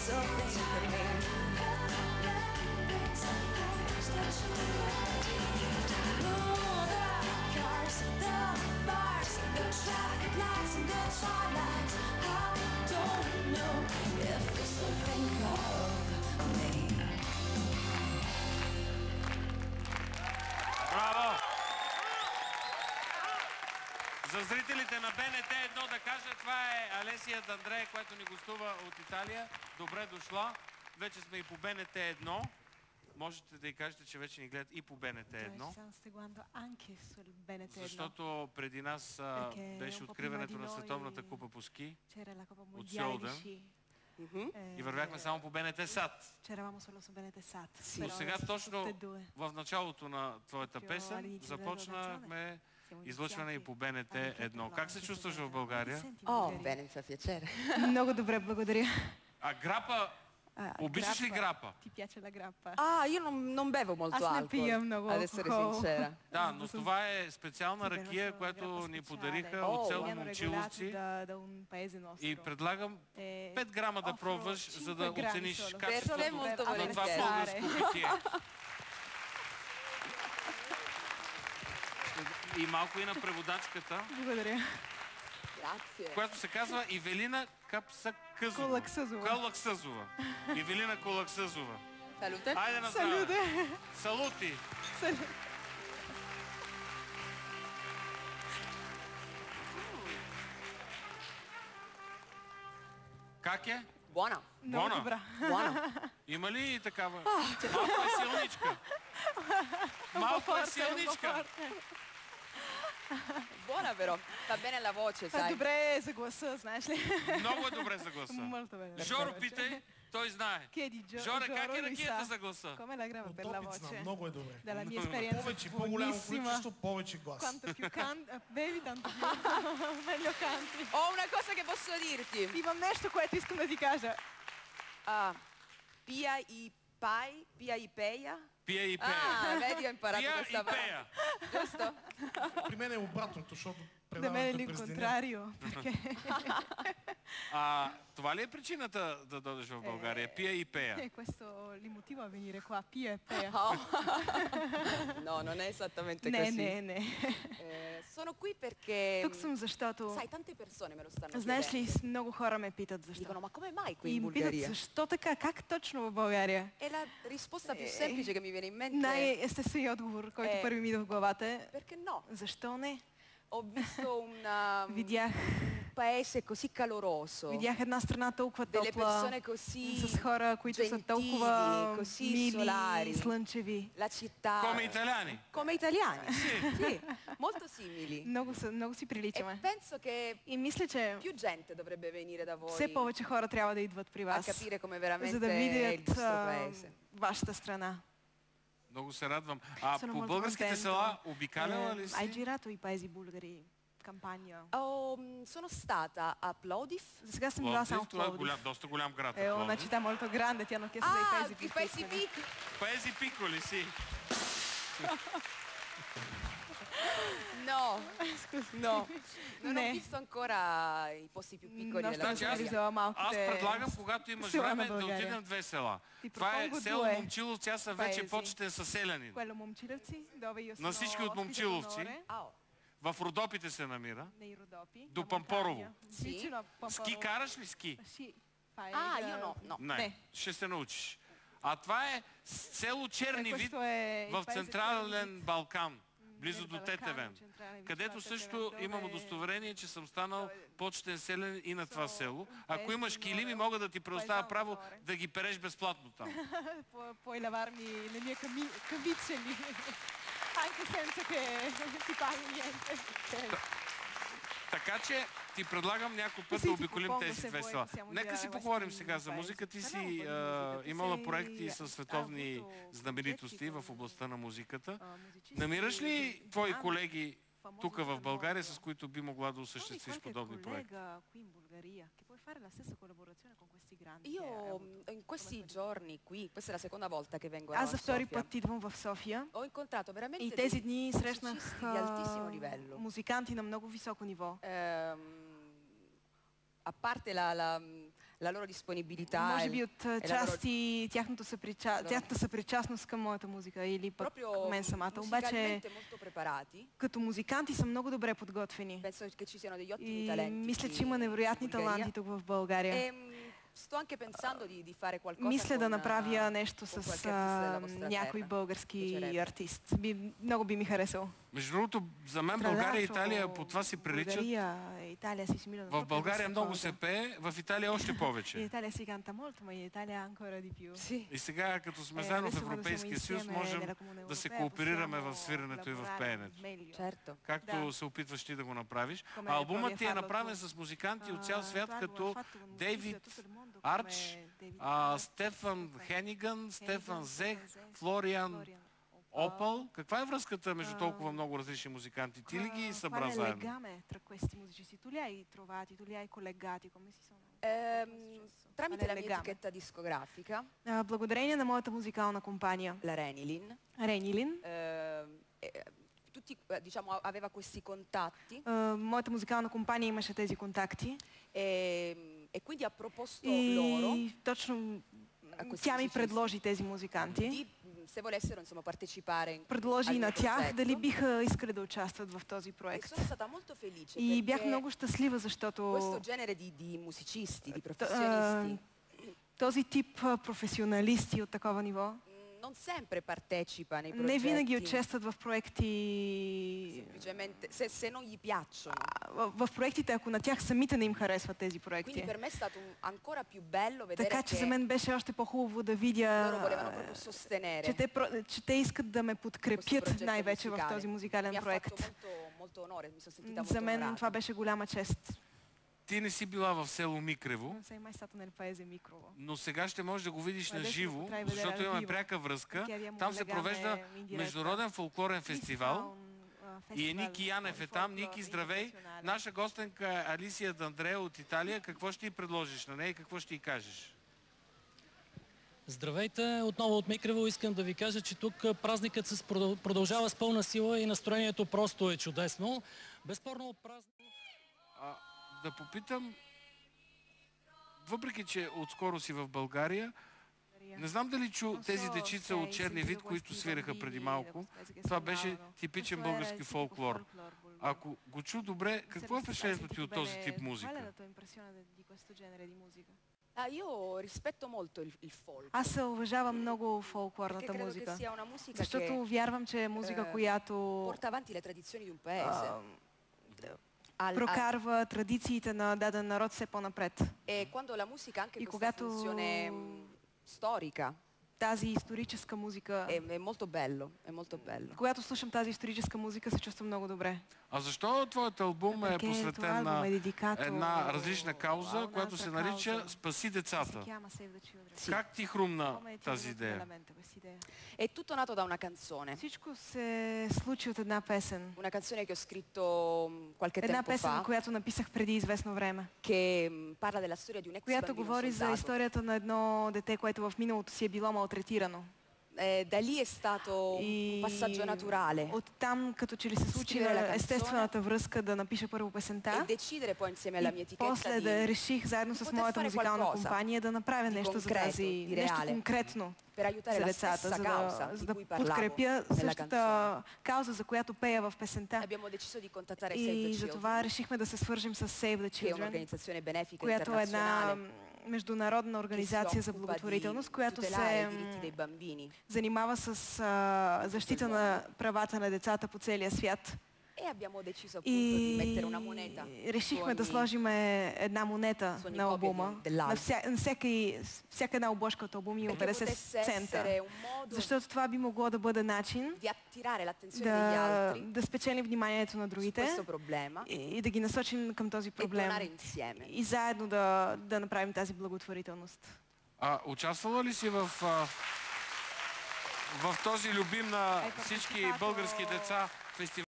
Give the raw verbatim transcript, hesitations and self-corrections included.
still think of me. Oh, the cars, the bars, the traffic lights and the twilight. I don't know if you still think of me. Браво! За зрителите на Б Н Т едно да кажа, това е Алесия Д'Андрея, която ни гостува от Италия. Добре дошла. Вече сме и по Б Н Т едно. Можете да й кажете, че вече ни гледат и по Б Н Т едно. Защото преди нас а, беше откриването на Световната купа по ски от Сьолдън. И вървяхме само по Б Н Т САД. Но сега точно в началото на твоята песен започнахме излъчване и по Б Н Т едно. Как се чувстваш в България? О, bene, mi fa piacere. Много добре, благодаря. А грапа, обичаш ли грапа? Ти piace la grappa? Ah, io non, non bevo molto Аз не alcol, пия много ad essere алкохол. sincera. Да, но това е специална ракия, която ни подариха от село Момчиловци. И предлагам пет грама да пробваш, за да оцениш качеството на това българско питие. И малко и на преводачката. Благодаря. Която се казва Ивелина Капсакъзова. Колаксъзова. Колаксъзова. Ивелина Колаксъзова. Salute. Айде на здраве. Салути. Как е? Buona. Много добра. Buona. Има ли и такава? Малко е силничка. Малко е силничка. Buona però. Fa bene la voce, sai. Добре е за гласа, знаеш ли? Много е добре за гласа. Жоро питай, той знае. Жоре, как е ракията за гласа? Come la grama per la voce? Много е добре. Dalla mia esperienza Повече, по-голямо количество, повече глас. Quanto più canti, bevi tanto più meglio canti. Ho una cosa che posso dirti. Имам нещо, което искам да ти кажа. Ah, Pia i Pai, Pia i Peia. Пия и пея. Ah, vedi ho imparato Пия questa и пея. Giusto? При мен е обратното, защото Да ме предаването ли през деня. контрарио? А това ли е причината да дойдеш в България? Пия и пея. Е, questo li motiva a venire qua, Pia e Pea. No, non è esattamente Не, così. не, не. Eh, sono qui perché, Тук съм, защото, sai, tante persone me lo stanno знаеш ли, chiedendo. много хора ме питат защо. Dicono, ma come mai qui И in ме питат Bulgaria? защо така, как точно в България? E la risposta più Eh, semplice che mi viene in mente è Най-естественият отговор, който Е. първи ми идва в главата е perché no? защо не? Ho visto una, Видях, un paese così caloroso, видях една страна толкова delle топла, persone così с хора, които са gentili, толкова così мили, solari. слънчеви. La città Коме италяни. come italiani, sì, molto simili. Много, са- много си E приличаме. penso che И мисля, че più gente dovrebbe venire da voi все повече хора трябва да идват при a вас, capire come за да veramente è il видят vostro а, paese. вашата страна. Много се радвам. А Sono по molto българските contento. села обикаляла ли Eh, hai си? girato i paesi bulgari, campagna? Ho- sono stata a Plovdiv. За сега съм била само Пловдив, в това е Пловдив. голям, доста голям град. Е, una città molto grande, ti hanno chiesto dei Ah, paesi i più paesi piccoli. piccoli. Паези пиколи си. No, no, non Не. ho visto ancora i posti più piccoli No, della sto Значи аз, виждала малките аз предлагам, когато имаш села на време, да България. отидем в две села. Ти Това е propongo село due Момчиловци, аз съм вече paesi. почетен съселянин. Quello Momcilovci, dove io sono На всички от ospite Момчиловци. d'onore, Ah, oh. В Родопите се намира. nei Rodopi, До la Пампорово. montagna, vicino a Pamporovo. Ски караш ли ски? Sì, fai Ah, il- io no, no. Не, Не. ще се научиш. А това е село Чернивид questo è il в paese Централен Чернивид. Балкан, близо Nel до Balcano, Тетевен, centrale, vicino където a също Тетевен, имам dove удостоверение, че съм станал почтен селен и на това село. Ако без имаш килими, минора, мога да ти предоставя paesano право minore. да ги переш безплатно там. Pu- puoi lavarmi le mie cami- camicie lì, anche senza che ti paghi niente. Ok. Така че ти предлагам някой път Sì, да ti обиколим propongo, тези se две vuoi, села. possiamo Нека си girare поговорим questi сега за paesi. музика. Ти Parliamo си un po' di а, musica. Tu имала sei- проекти с hai световни avuto знаменитости progetti в con- областта на музиката. а, музичисти Намираш ли твои italiani, колеги famosi тук в per България, mondo? с които би могла да Trovi осъществиш qualche подобни проекти? collega qui in Bulgaria che puoi fare la stessa collaborazione con questi grandi? che hai Io avuto? in questi giorni qui, questa è la seconda volta che vengo a Аз за втори Sofia, път идвам в София ho incontrato veramente и тези dei дни срещнах musicisti di altissimo а, livello. музиканти на много високо ниво. Ehm, a parte la, la- la loro disponibilità. Може би от части тяхната съпричастност към моята музика или пък към мен самата. Обаче като музиканти са много добре подготвени. И мисля, че има невероятни таланти тук в България. Мисля да направя нещо с някой български артист. Много би ми харесал. Между другото, за мен България и Италия по това си приличат. В България много се пее, в Италия още повече. И сега, като сме заедно в Европейския съюз, можем да се кооперираме в свирането и в пеенето. Както се опитваш ти да го направиш. Албумът ти е направен с музиканти от цял свят, като Дейвид Арч, Стефан Хениган, Стефан Зех, Флориан Опъл. Каква е връзката между толкова много различни музиканти? Ти ли ги събра заедно? Tramite la mia etichetta discografica, благодарение на моята музикална компания la Renilin, Renilin, tutti, diciamo, aveva questi contatti. Моята музикална компания имаше тези контакти. E quindi ha proposto loro. И точно тя ми предложи тези музиканти. Se volessero, insomma, partecipare. Предложи и на тях дали биха искали да участват в този проект. И бях много щастлива, защото този тип професионалисти от такова ниво не винаги участват в проекти, в проектите, ако на тях самите не им харесват тези проекти. Така че за мен беше още по-хубаво да видя, че те, че те искат да ме подкрепят най-вече в този музикален проект. За мен това беше голяма чест. Ти не си била в село Микрево, но сега ще можеш да го видиш на живо, защото имаме пряка връзка. Там се провежда международен фолклорен фестивал и Ники Янев е там. Ники, здравей! Наша гостенка е Алисия Д'Андреа от Италия. Какво ще ти предложиш на нея и какво ще ти кажеш? Здравейте! Отново от Микрево искам да ви кажа, че тук празникът се продължава с пълна сила и настроението просто е чудесно. Безспорно празник... Да попитам, въпреки че отскоро си в България, не знам дали чу тези дечица от черни вид, които свираха преди малко. Това беше типичен български фолклор. Ако го чу добре, какво е впечатлението ти от този тип музика? Аз уважавам много фолклорната музика, защото вярвам, че е музика, която прокарва традициите на даден народ все по-напред. И когато тази историческа музика... È molto bello, è molto bello. Когато слушам тази историческа музика, се чувствам много добре. А защо твоят албум е посветен на една различна кауза, която се нарича "Спаси децата"? Как ти хрумна тази идея? È tutto nato da una canzone. Всичко се случи от една песен. Una canzone che ho scritto qualche Една tempo песен, fa, която написах преди известно време. che parla della storia di un ex Която bambino говори за soldato. историята на едно дете, което в миналото си е било малтретирано. Da lì è stato un passaggio naturale. Оттам като че ли се случи естествената връзка да напиша първо песента. E decidere poi insieme alla mia И etichetta после di да реших заедно с моята музикална компания да направя нещо за тази, нещо конкретно за децата, за да, за да подкрепя същата кауза, за която пея в песента. И затова решихме да се свържим с Save the Children, която е една международна организация за благотворителност, която се занимава с а, защита на правата на децата по целия свят. И решихме да сложим една монета на албума. На вся, на всяка, всяка една обложка от албума има петдесет цента. Защото това би могло да бъде начин да, да спечелим вниманието на другите и, и да ги насочим към този проблем. И заедно да, да направим тази благотворителност. А участвала ли си в, в този любим на всички български деца фестивал?